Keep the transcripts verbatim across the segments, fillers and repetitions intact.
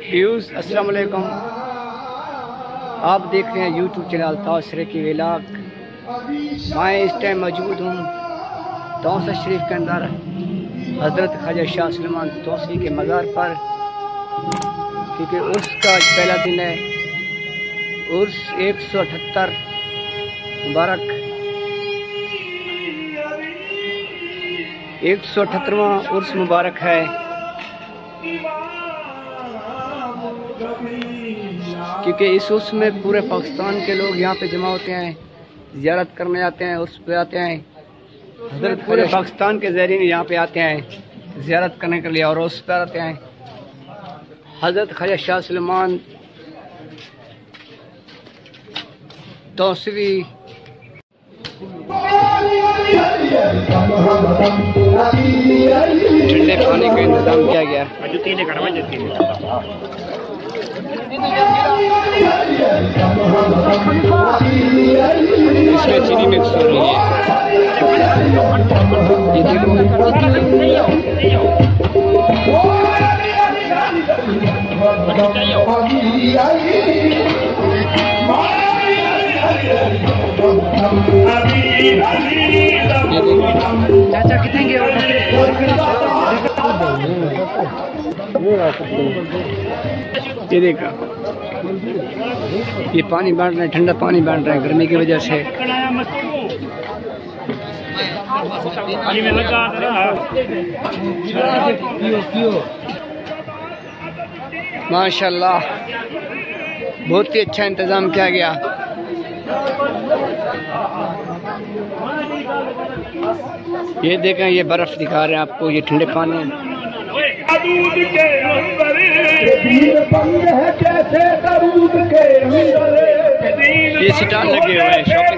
Views अस्सलाम वालेकुम। आप देख रहे हैं यूट्यूब चैनल तौसरे की व्लॉग। मैं इस टाइम मौजूद हूँ तौसा शरीफ के अंदर हज़रत ख्वाजा शाह सलमान तौसी के मज़ार पर, क्योंकि उर्स का पहला दिन है। उर्स एक सौ अठहत्तर मुबारक एक सौ अठहत्तरवां उर्स मुबारक है। क्योंकि इस उर्स में पूरे पाकिस्तान के लोग यहाँ पे जमा होते हैं, ज़ियारत करने आते हैं, उर्स पे आते हैं। हज़रत पूरे पाकिस्तान के ज़ायरीन यहाँ पे आते हैं ज़ियारत करने के लिए और उर्स पे आते हैं। हज़रत ख्वाजा शाह सलमान तौसवी ठंडे पानी का इंतजाम किया गया। इसमें चीनी मिक्स हो रही है। ये देखो चाचा कितने के ये देखा, ये पानी बांट रहे हैं, ठंडा पानी बांट रहे हैं गर्मी की वजह से। माशाल्लाह बहुत ही अच्छा इंतजाम किया गया। ये देखें, ये बर्फ दिखा रहे हैं आपको, ये ठंडे पानी दूध के अंदर ये स्टॉल लगे हुए हैं शॉपिंग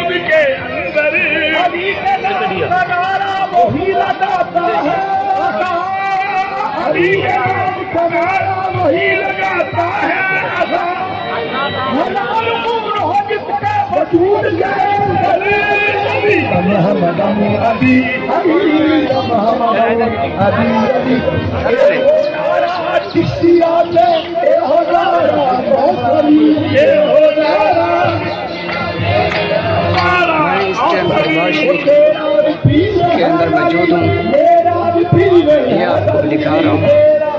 के अंदर मौजूद हूँ, ये आपको दिखा रहा हूँ।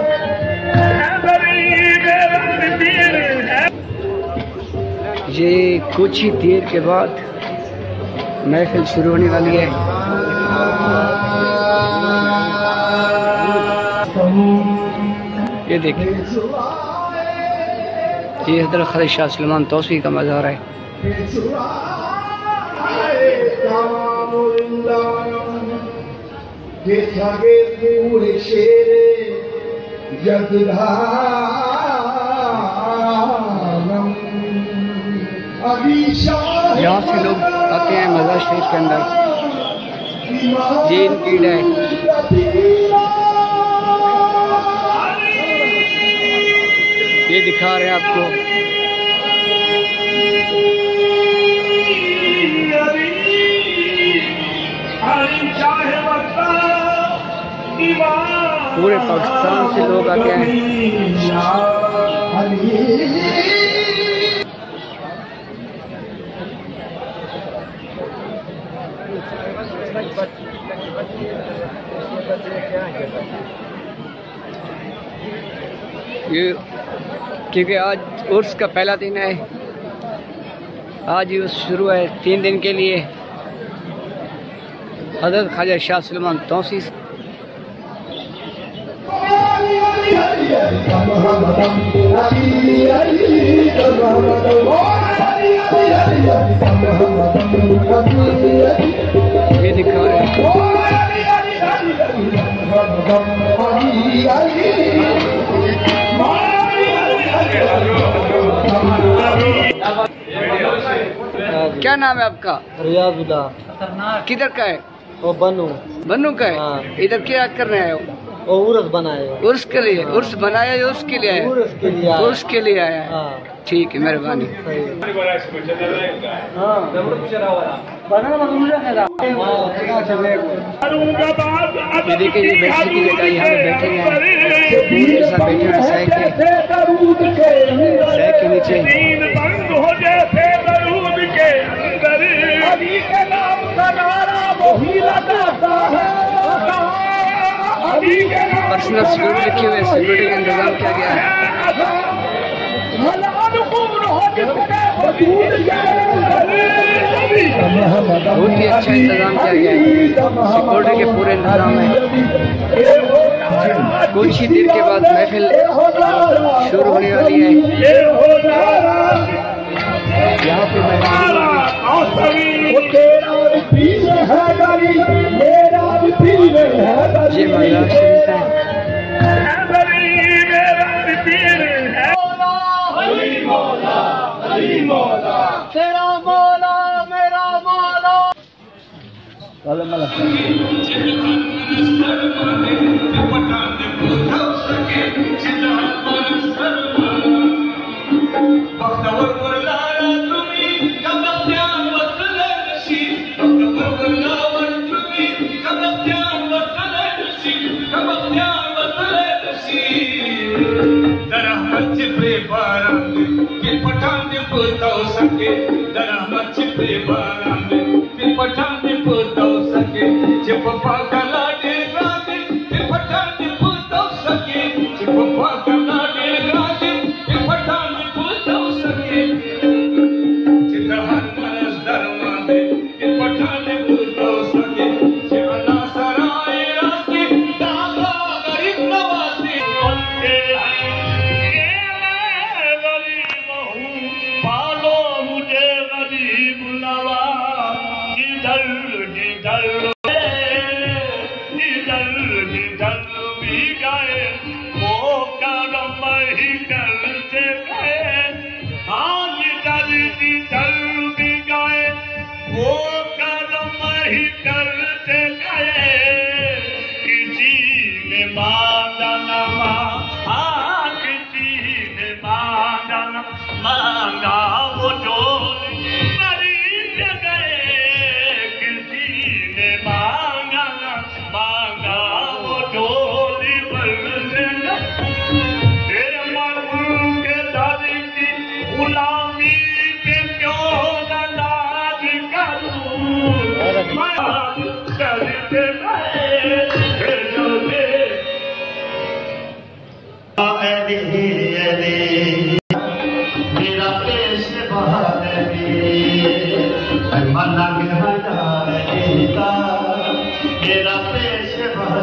ये कुछ ही देर के बाद महफिल शुरू होने वाली है। ये देखिए, ये हज़रत ख्वाजा शाह सलमान तौसी का मज़ार है। यहाँ से लोग आते हैं मज़ार शरीफ के अंदर। ये इनकी ईद है। ये दिखा रहे हैं आपको। पूरे पाकिस्तान से लोग आते हैं। ये क्योंकि आज उर्स का पहला दिन है, आज ही उर्स शुरू है तीन दिन के लिए। हज़रत ख्वाजा शाह सलमान तौसी ये दिखा रहे हैं। क्या नाम है आपका? रियाजुल्लाह। किधर का है? वो बनू बनू का है। हाँ। इधर क्या कर रहे हैं? वो उर्स बनाए। उर्स के लिए? हाँ। उर्स बनाया या उर्स के लिए आया? उर्स के लिए। उर्स के लिए आया। हाँ। ठीक है, मेहरबानी। ये देखिए, ये बैठने की जगह यहाँ पे बैठे हैं, बैठे हैं सह के नीचे बंद हो जैसे बरूद के अंदर अली के नाम का नारा वही लगाता है। पर्सनल सिक्योरिटी लिखे हुए सिक्योरिटी का इंतजाम किया गया है। बहुत ही अच्छा इंतजाम किया गया है, सिक्योरिटी के पूरे इंतजाम है। कुछ ही देर के बाद महफिल शुरू होने वाली है। यहाँ पे ये मज़ार शरीफ है। तेरा मौला मेरा मौला मांगा वो डोली मरीज गए, किसी ने मांगा मांगा वो डोली बरसे तेरे मरहूम के दादी की गुलामी पे क्यों नाज करूं करते मेरा पेश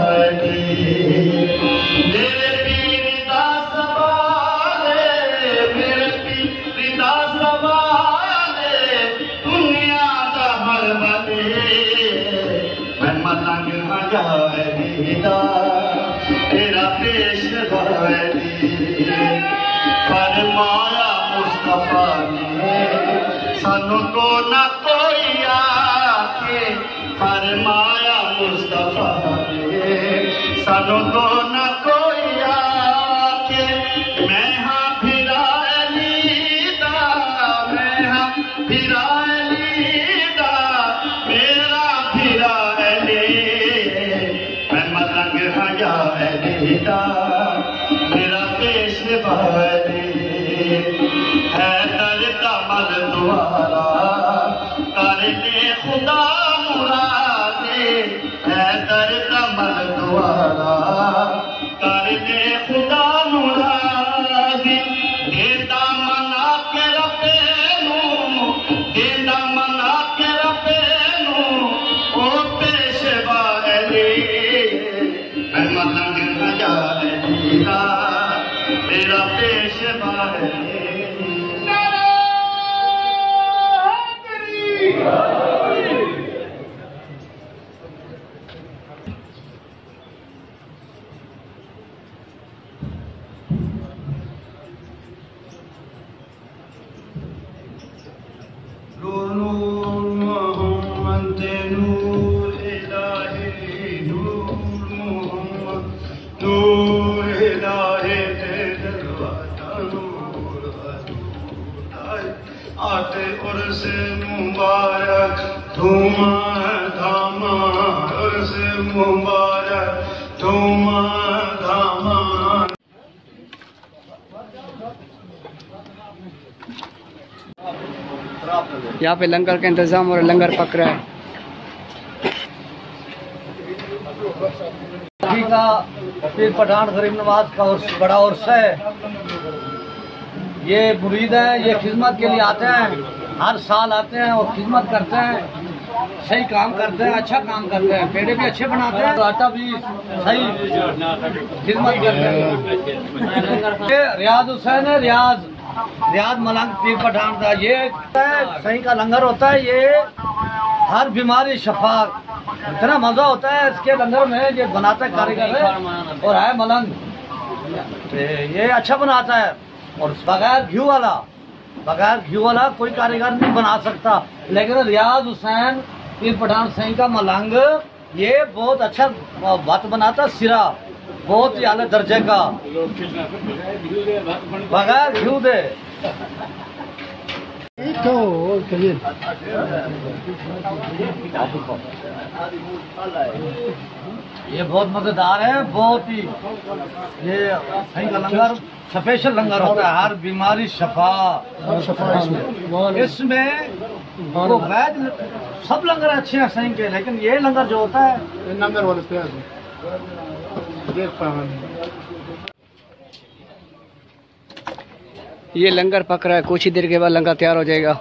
मेरे पीर दा सवाल मेरे पीर दा सवाल दुनिया दा हर बदे मैं मलंग हजारीदा मेरा पेश फरमाया मुस्तफा ने सानू को ना कोई आके फरमाया मुस्तफा ने सानू को ना कोई आके मैं हाँ फिरा अली दा मैं हाँ फिरा अली दा मेरा फिरा अली मैं मलंग हजा अली दा मेरा पेशवा अली है दर कमल द्वारा करने खुदा मुरादे है दर कमल द्वारा करने खुदा मुरादे देता मना के रबे नू देता मना के रबे नू ओ पेशवा अली मैं मलंग हजा अली दा मेरा पेशवा अली आते उर्स मुबारक धूमा धामा उर्स मुबारक धूमा धामा यहाँ पे लंगर का इंतज़ाम और लंगर पक रहा है। का पीर पठान गरीब नवाज का उर्स, बड़ा उर्स है। ये मुरीद है, ये खिदमत के लिए आते हैं, हर साल आते हैं और खिदमत करते हैं, सही काम करते हैं, अच्छा काम करते हैं, पेड़े भी अच्छे बनाते हैं, आटा भी सही खिदमत करते हैं। ये रियाज हुसैन है, रियाज रियाज मलंग पीर पठान का ये सही का लंगर होता है। ये हर बीमारी शफा, इतना मजा होता है इसके लंगर में। ये बनाता है कारीगर है और है मलंग, ये अच्छा बनाता है। और बगैर घी वाला बगैर घी वाला कोई कारीगर नहीं बना सकता। लेकिन रियाज हुसैन पीर पठान सही का मलंग ये बहुत अच्छा बात बनाता, सिरा बहुत ही आले दर्जे का, बगैर घी दे। ये बहुत मजेदार है, बहुत ही। ये सही का लंगर स्पेशल लंगर होता है, हर बीमारी शफा इसमें। वो वैद सब लंगर अच्छे हैं सही के, लेकिन ये लंगर जो होता है लंगर वाले ये लंगर पक रहा है, कुछ ही देर के बाद लंगर तैयार हो जाएगा।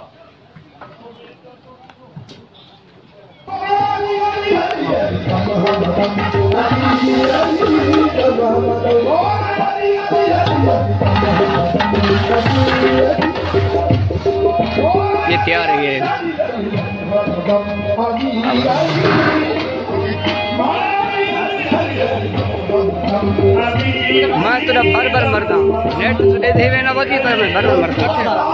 ये तैयार है। ये मैं तो भर भर मरता नेट तो दे दे ना बची तो मैं भर भर मरता।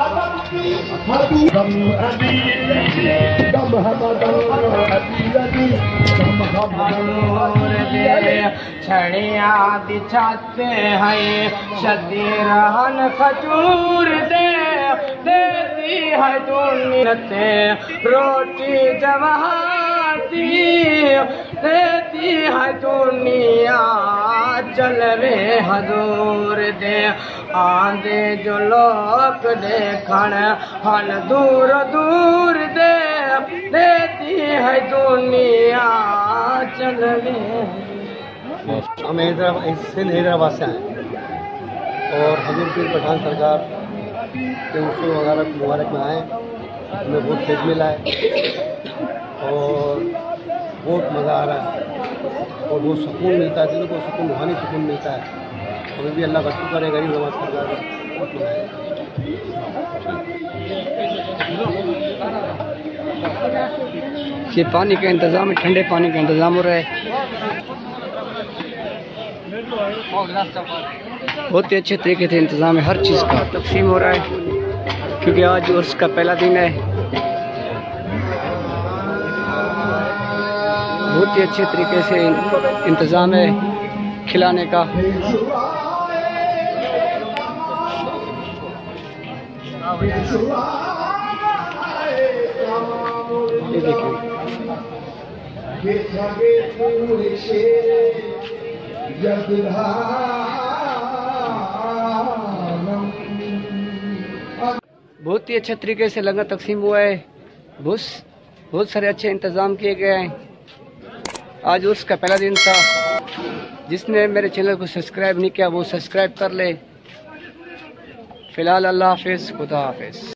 छड़िया बिछाते हैं शदी रहन खजूर दे देती है दुनियाते रोटी जवाती देती है दुनिया चल रे हजूर दे आंदे जो लोग देखण हन दूर दूर दे देती है दुनिया चल रे। हम हैदराबाद सिंध हैदराबाद से आए और हजूर पीर पठान सरकार के उर्स वगैरह मुबारक में आए, हमें बहुत खेत मिला है और बहुत मज़ा आ रहा है और बहुत सुकून मिलता है, दिलों को सुकून, रूहानी सुकून मिलता है। हमें भी अल्लाह का शुक्र है, गरीब नवाज सरकार ये पानी का इंतज़ाम है, ठंडे पानी का इंतज़ाम हो रहा है। बहुत ही अच्छे तरीके से इंतज़ाम है, हर चीज़ का तकसीम हो रहा है क्योंकि आज उर्स का पहला दिन है। बहुत ही अच्छे तरीके से इंतज़ाम है खिलाने का। ये देखिए बहुत ही अच्छे तरीके से लंगर तकसीम हुआ है। बहुत बहुत सारे अच्छे इंतज़ाम किए गए हैं। आज उसका पहला दिन था। जिसने मेरे चैनल को सब्सक्राइब नहीं किया वो सब्सक्राइब कर ले। फिलहाल अल्लाह हाफिज़, खुदा हाफिज़।